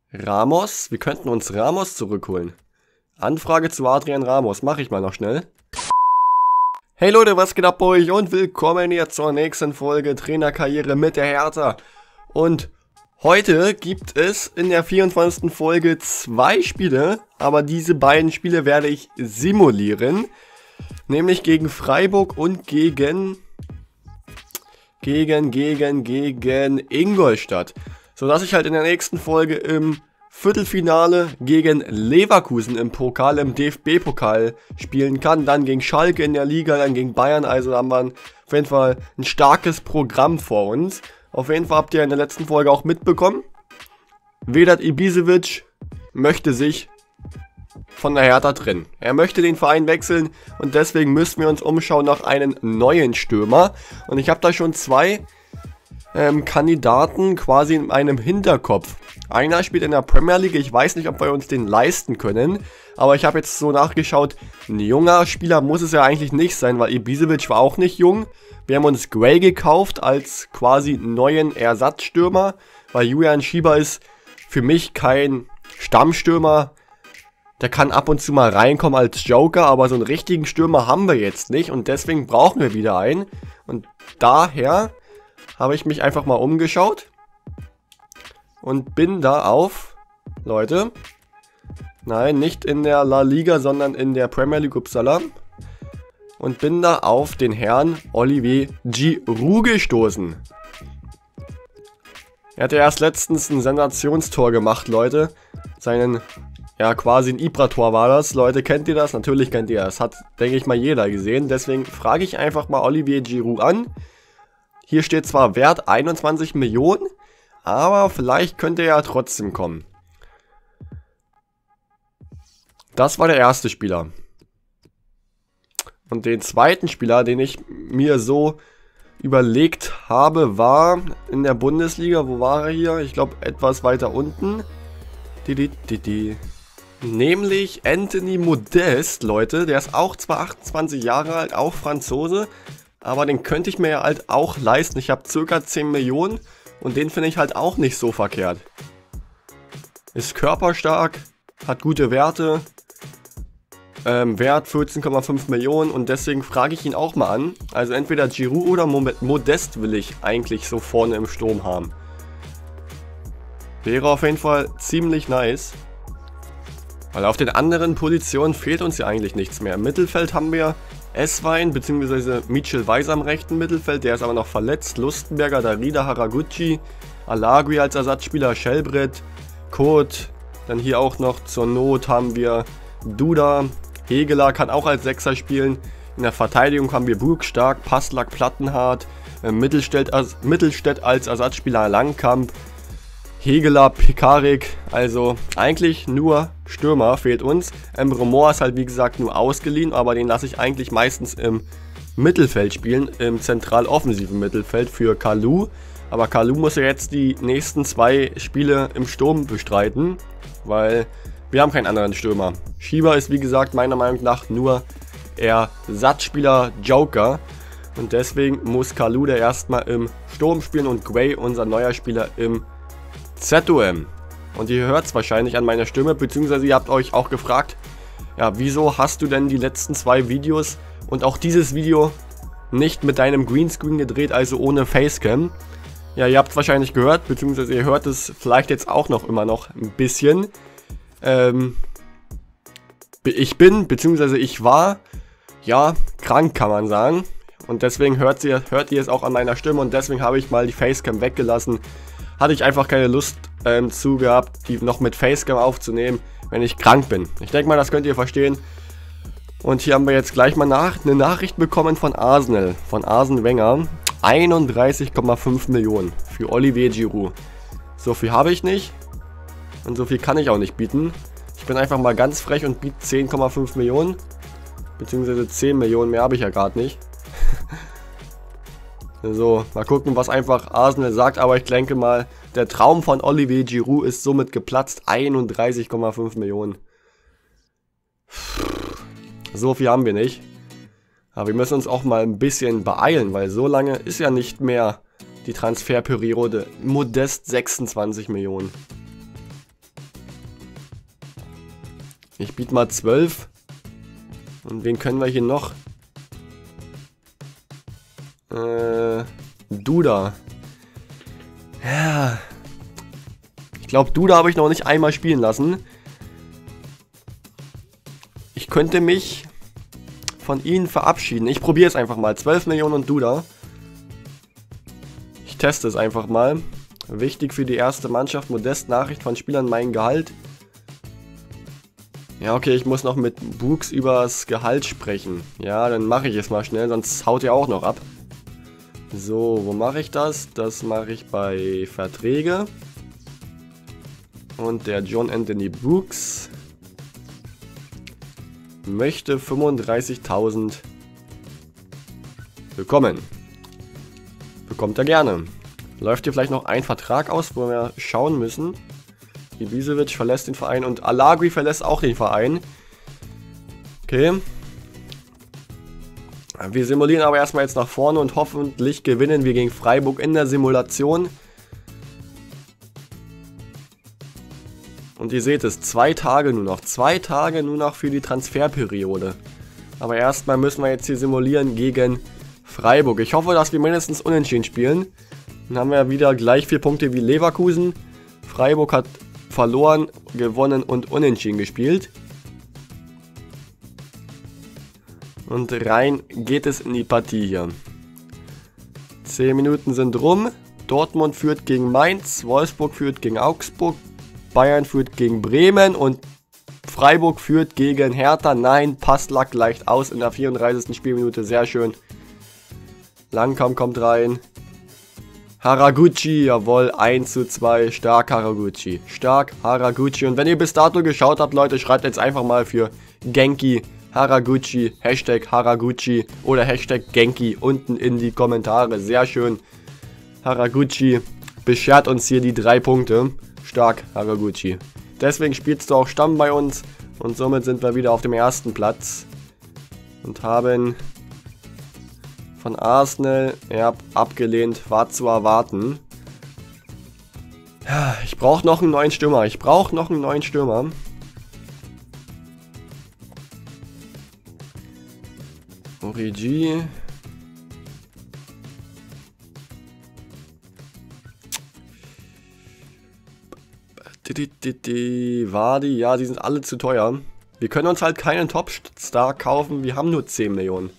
Ramos. Wir könnten uns Ramos zurückholen. Anfrage zu Adrian Ramos. Mache ich mal noch schnell. Hey Leute, was geht ab bei euch und willkommen hier zur nächsten Folge Trainerkarriere mit der Hertha. Und heute gibt es in der 24. Folge 2 Spiele, aber diese beiden Spiele werde ich simulieren. Nämlich gegen Freiburg und gegen Ingolstadt. Sodass ich halt in der nächsten Folge im Viertelfinale gegen Leverkusen im Pokal, im DFB-Pokal spielen kann. Dann gegen Schalke in der Liga, dann gegen Bayern. Also haben wir auf jeden Fall ein starkes Programm vor uns. Auf jeden Fall habt ihr in der letzten Folge auch mitbekommen, Vedat Ibisevic möchte sich von der Hertha trennen. Er möchte den Verein wechseln und deswegen müssen wir uns umschauen nach einem neuen Stürmer. Und ich habe da schon zwei Kandidaten quasi in meinem Hinterkopf. Einer spielt in der Premier League, ich weiß nicht, ob wir uns den leisten können, aber ich habe jetzt so nachgeschaut, ein junger Spieler muss es ja eigentlich nicht sein, weil Ibisevic war auch nicht jung. Wir haben uns Gray gekauft als quasi neuen Ersatzstürmer, weil Julian Schieber ist für mich kein Stammstürmer. Der kann ab und zu mal reinkommen als Joker, aber so einen richtigen Stürmer haben wir jetzt nicht und deswegen brauchen wir wieder einen. Und daher habe ich mich einfach mal umgeschaut und bin da auf, Leute, nein, nicht in der La Liga, sondern in der Premier League, upsala, und bin da auf den Herrn Olivier Giroud gestoßen. Er hatte erst letztens ein Sensationstor gemacht, Leute, ja, quasi ein Ibra-Tor war das. Leute, kennt ihr das? Natürlich kennt ihr das. Hat, denke ich mal, jeder gesehen. Deswegen frage ich einfach mal Olivier Giroud an. Hier steht zwar Wert 21 Millionen, aber vielleicht könnte er ja trotzdem kommen. Das war der erste Spieler. Und den zweiten Spieler, den ich mir so überlegt habe, war in der Bundesliga. Wo war er hier? Ich glaube, etwas weiter unten. Nämlich Anthony Modeste, Leute. Der ist auch zwar 28 Jahre alt, auch Franzose. Aber den könnte ich mir ja halt auch leisten. Ich habe ca. 10 Millionen und den finde ich halt auch nicht so verkehrt. Ist körperstark, hat gute Werte, Wert 14,5 Millionen und deswegen frage ich ihn auch mal an. Also entweder Giroud oder Modeste will ich eigentlich so vorne im Sturm haben. Wäre auf jeden Fall ziemlich nice. Weil auf den anderen Positionen fehlt uns ja eigentlich nichts mehr. Im Mittelfeld haben wir Esswein bzw. Mitchell Weiss am rechten Mittelfeld, der ist aber noch verletzt. Lustenberger, Darida, Haraguchi, Alagui als Ersatzspieler, Schellbrett, Kurt. Dann hier auch noch zur Not haben wir Duda, Hegeler kann auch als Sechser spielen. In der Verteidigung haben wir Burgstark, Passlack, Plattenhardt, Mittelstädt als Ersatzspieler, Langkamp, Hegeler, Pekarik, also eigentlich nur Stürmer fehlt uns. Emre Mor ist halt wie gesagt nur ausgeliehen, aber den lasse ich eigentlich meistens im Mittelfeld spielen, im zentral-offensiven Mittelfeld für Kalou. Aber Kalou muss ja jetzt die nächsten 2 Spiele im Sturm bestreiten, weil wir haben keinen anderen Stürmer. Schieber ist wie gesagt meiner Meinung nach nur Ersatzspieler Joker und deswegen muss Kalou der erstmal im Sturm spielen und Gray unser neuer Spieler im ZOM. Und ihr hört es wahrscheinlich an meiner Stimme, beziehungsweise ihr habt euch auch gefragt, ja, wieso hast du denn die letzten 2 Videos und auch dieses Video nicht mit deinem Greenscreen gedreht, also ohne Facecam? Ja, ihr habt es wahrscheinlich gehört, beziehungsweise ihr hört es vielleicht jetzt auch noch immer noch ein bisschen. Ich war, ja, krank kann man sagen. Und deswegen hört ihr es auch an meiner Stimme und deswegen habe ich mal die Facecam weggelassen. Hatte ich einfach keine Lust zu gehabt, die noch mit Facecam aufzunehmen, wenn ich krank bin. Ich denke mal, das könnt ihr verstehen. Und hier haben wir jetzt gleich mal eine Nachricht bekommen von Arsenal, von Arsene Wenger. 31,5 Millionen für Olivier Giroud. So viel habe ich nicht und so viel kann ich auch nicht bieten. Ich bin einfach mal ganz frech und biete 10,5 Millionen. Beziehungsweise 10 Millionen, mehr habe ich ja gerade nicht. So, mal gucken, was einfach Arsenal sagt, aber ich denke mal, der Traum von Olivier Giroud ist somit geplatzt. 31,5 Millionen. So viel haben wir nicht. Aber wir müssen uns auch mal ein bisschen beeilen, weil so lange ist ja nicht mehr die Transferperiode. Modest 26 Millionen. Ich biete mal 12. Und wen können wir hier noch? Duda. Ja. Ich glaube, Duda habe ich noch nicht einmal spielen lassen. Ich könnte mich von ihnen verabschieden. Ich probiere es einfach mal. 12 Millionen und Duda. Ich teste es einfach mal. Wichtig für die erste Mannschaft. Modest Nachricht von Spielern, mein Gehalt. Ja, okay, ich muss noch mit Brooks übers Gehalt sprechen. Ja, dann mache ich es mal schnell, sonst haut ihr auch noch ab. So, wo mache ich das? Das mache ich bei Verträge. Und der John Anthony Brooks möchte 35.000 bekommen. Bekommt er gerne. Läuft hier vielleicht noch ein Vertrag aus, wo wir schauen müssen. Ibisevic verlässt den Verein und Alagui verlässt auch den Verein. Okay. Wir simulieren aber erstmal jetzt nach vorne und hoffentlich gewinnen wir gegen Freiburg in der Simulation. Und ihr seht es, 2 Tage nur noch. 2 Tage nur noch für die Transferperiode. Aber erstmal müssen wir jetzt hier simulieren gegen Freiburg. Ich hoffe, dass wir mindestens unentschieden spielen. Dann haben wir wieder gleich 4 Punkte wie Leverkusen. Freiburg hat verloren, gewonnen und unentschieden gespielt. Und rein geht es in die Partie hier. 10 Minuten sind rum. Dortmund führt gegen Mainz, Wolfsburg führt gegen Augsburg, Bayern führt gegen Bremen und Freiburg führt gegen Hertha. Nein, Passlack gleicht aus in der 34. Spielminute. Sehr schön. Langkamp kommt rein. Haraguchi, jawohl, 1:2, stark Haraguchi. Stark Haraguchi. Und wenn ihr bis dato geschaut habt, Leute, schreibt jetzt einfach mal für Genki Haraguchi, Hashtag Haraguchi oder Hashtag Genki unten in die Kommentare. Sehr schön. Haraguchi beschert uns hier die 3 Punkte. Stark Haraguchi. Deswegen spielst du auch Stamm bei uns und somit sind wir wieder auf dem ersten Platz und haben von Arsenal abgelehnt, war zu erwarten. Ich brauche noch einen neuen Stürmer. Origi. Vardy, ja, die sind alle zu teuer. Wir können uns halt keinen Top-Star kaufen, wir haben nur 10 Millionen.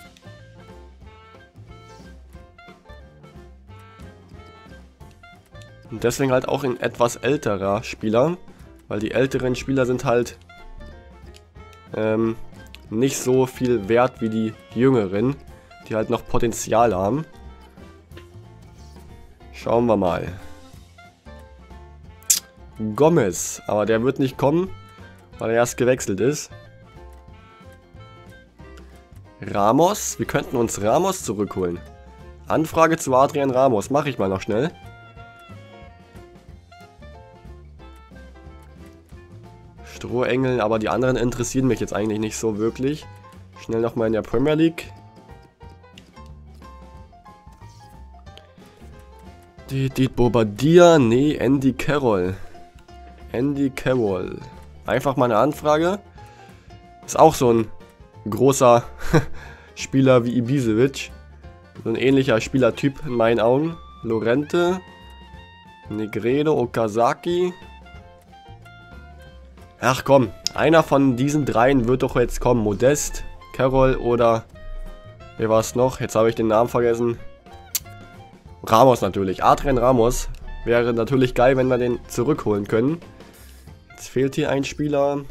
Und deswegen halt auch ein etwas älterer Spieler, weil die älteren Spieler sind halt nicht so viel wert wie die jüngeren, die halt noch Potenzial haben. Schauen wir mal. Gomez, aber der wird nicht kommen, weil er erst gewechselt ist. Ramos, wir könnten uns Ramos zurückholen. Anfrage zu Adrian Ramos, mache ich mal noch schnell. Strohengel, aber die anderen interessieren mich jetzt eigentlich nicht so wirklich. Schnell nochmal in der Premier League. Bobadilla, nee, Andy Carroll. Einfach mal eine Anfrage. Ist auch so ein großer Spieler wie Ibisevic. So ein ähnlicher Spielertyp in meinen Augen. Lorente, Negredo, Okazaki. Ach komm, einer von diesen dreien wird doch jetzt kommen. Modest, Carroll oder... Wer war es noch? Jetzt habe ich den Namen vergessen. Ramos natürlich. Adrian Ramos. Wäre natürlich geil, wenn wir den zurückholen können. Jetzt fehlt hier ein Spieler.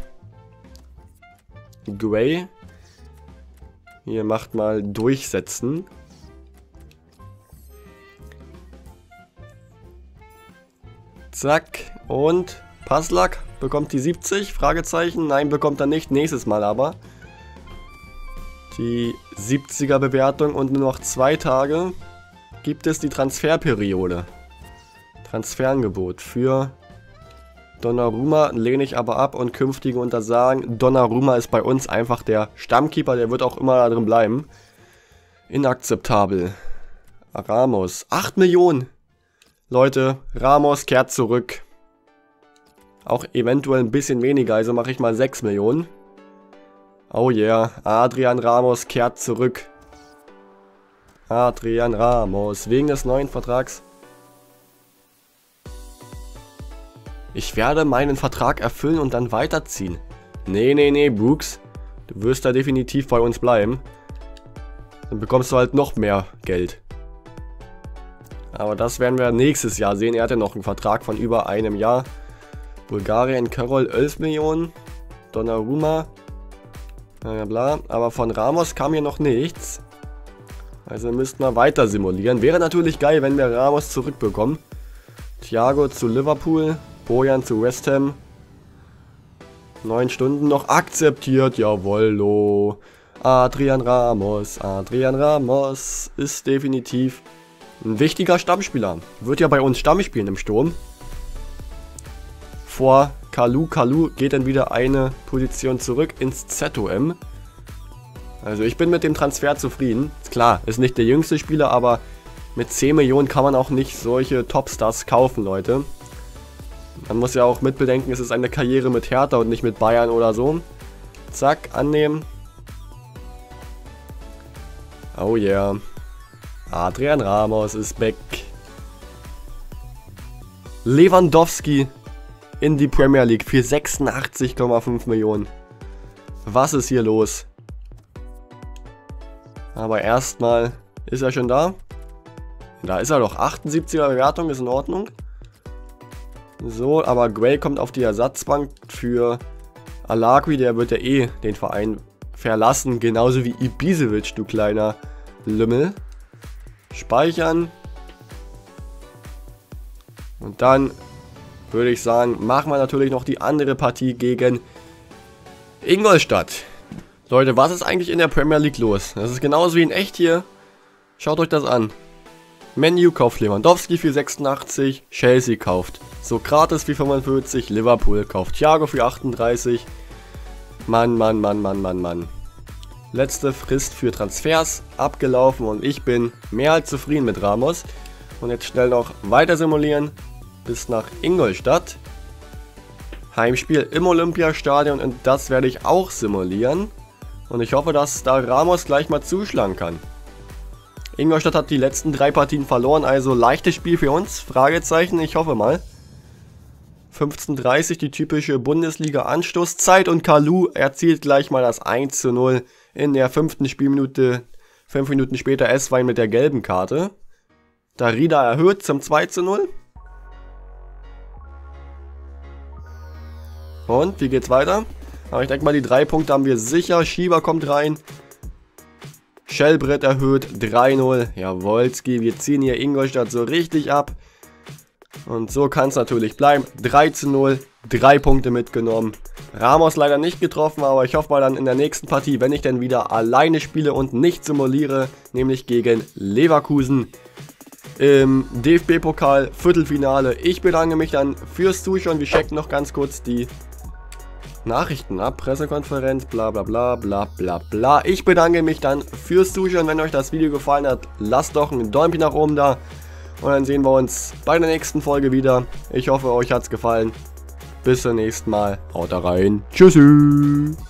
Gray. Hier macht mal durchsetzen. Zack. Und Passlack bekommt die 70. Fragezeichen. Nein, bekommt er nicht. Nächstes Mal aber. Die 70er Bewertung und nur noch 2 Tage gibt es die Transferperiode. Transferangebot für Donnarumma lehne ich aber ab und künftige Untersagen. Donnarumma ist bei uns einfach der Stammkeeper, der wird auch immer da drin bleiben. Inakzeptabel. Ramos, 8 Millionen. Leute, Ramos kehrt zurück. Auch eventuell ein bisschen weniger, also mache ich mal 6 Millionen. Oh yeah, Adrian Ramos kehrt zurück. Adrian Ramos, wegen des neuen Vertrags. Ich werde meinen Vertrag erfüllen und dann weiterziehen. Nee, Brooks. Du wirst da definitiv bei uns bleiben. Dann bekommst du halt noch mehr Geld. Aber das werden wir nächstes Jahr sehen. Er hat ja noch einen Vertrag von über einem Jahr. Bulgarien, Carroll 11 Millionen. Donnarumma. Bla. Aber von Ramos kam hier noch nichts. Also müssten wir weiter simulieren. Wäre natürlich geil, wenn wir Ramos zurückbekommen. Thiago zu Liverpool. Bojan zu West Ham. 9 Stunden noch akzeptiert. Jawollo. Adrian Ramos ist definitiv ein wichtiger Stammspieler. Wird ja bei uns Stamm spielen im Sturm. Vor Kalou. Kalou geht dann wieder eine Position zurück ins ZOM. Also ich bin mit dem Transfer zufrieden. Klar, ist nicht der jüngste Spieler, aber mit 10 Millionen kann man auch nicht solche Topstars kaufen, Leute. Man muss ja auch mitbedenken, es ist eine Karriere mit Hertha und nicht mit Bayern oder so. Zack, annehmen. Oh yeah. Adrian Ramos ist back. Lewandowski in die Premier League für 86,5 Millionen. Was ist hier los? Aber erstmal, ist er schon da? Da ist er doch. 78er Bewertung ist in Ordnung. So, aber Gray kommt auf die Ersatzbank für Alagui. Der wird ja eh den Verein verlassen. Genauso wie Ibisevic, du kleiner Lümmel. Speichern. Und dann würde ich sagen, machen wir natürlich noch die andere Partie gegen Ingolstadt. Leute, was ist eigentlich in der Premier League los? Das ist genauso wie in echt hier. Schaut euch das an. Man U kauft Lewandowski für 86, Chelsea kauft Sokrates für 45, Liverpool kauft Thiago für 38. Mann. Letzte Frist für Transfers abgelaufen und ich bin mehr als zufrieden mit Ramos. Und jetzt schnell noch weiter simulieren bis nach Ingolstadt. Heimspiel im Olympiastadion und das werde ich auch simulieren. Und ich hoffe, dass da Ramos gleich mal zuschlagen kann. Ingolstadt hat die letzten 3 Partien verloren, also leichtes Spiel für uns, Fragezeichen, ich hoffe mal. 15:30 die typische Bundesliga-Anstoßzeit und Kalou erzielt gleich mal das 1:0 in der 5. Spielminute. 5 Minuten später S-Wein mit der gelben Karte. Darida erhöht zum 2:0. Und, wie geht's weiter? Aber ich denke mal, die 3 Punkte haben wir sicher. Schieber kommt rein. Schellbrett erhöht, 3:0. Jawolski, wir ziehen hier Ingolstadt so richtig ab. Und so kann es natürlich bleiben. 3:0, 3 Punkte mitgenommen. Ramos leider nicht getroffen, aber ich hoffe mal dann in der nächsten Partie, wenn ich dann wieder alleine spiele und nicht simuliere, nämlich gegen Leverkusen im DFB-Pokal Viertelfinale. Ich bedanke mich dann fürs Zuschauen. Wir checken noch ganz kurz die Nachrichten ab, Pressekonferenz, bla bla bla bla bla bla. Ich bedanke mich dann fürs Zuschauen. Wenn euch das Video gefallen hat, lasst doch ein Däumchen nach oben da. Und dann sehen wir uns bei der nächsten Folge wieder. Ich hoffe, euch hat's gefallen. Bis zum nächsten Mal. Haut rein. Tschüssi.